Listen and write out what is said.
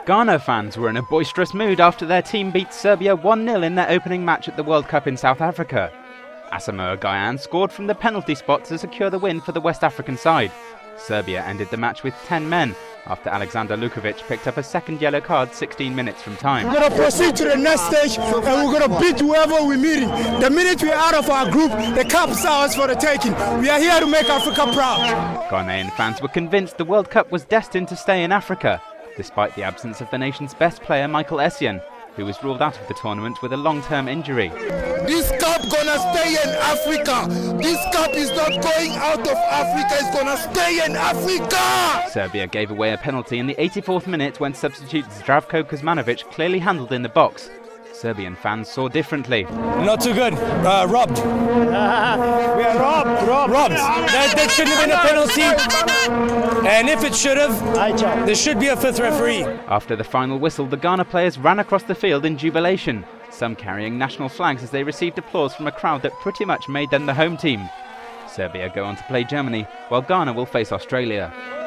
Ghana fans were in a boisterous mood after their team beat Serbia 1-0 in their opening match at the World Cup in South Africa. Asamoah Gyan scored from the penalty spot to secure the win for the West African side. Serbia ended the match with 10 men after Alexander Lukovic picked up a second yellow card 16 minutes from time. We're going to proceed to the next stage and we're going to beat whoever we're meeting. The minute we're out of our group, the cup's ours for the taking. We are here to make Africa proud. Ghanaian fans were convinced the World Cup was destined to stay in Africa, despite the absence of the nation's best player Michael Essien, who was ruled out of the tournament with a long-term injury. This cup gonna stay in Africa. This cup is not going out of Africa, it's gonna stay in Africa. Serbia gave away a penalty in the 84th minute when substitute Zdravko Kuzmanovic clearly handled in the box. Serbian fans saw differently. Not too good. Robbed. We are robbed. That shouldn't have been a penalty. And if it should have, there should be a fifth referee. After the final whistle, the Ghana players ran across the field in jubilation, some carrying national flags as they received applause from a crowd that pretty much made them the home team. Serbia go on to play Germany, while Ghana will face Australia.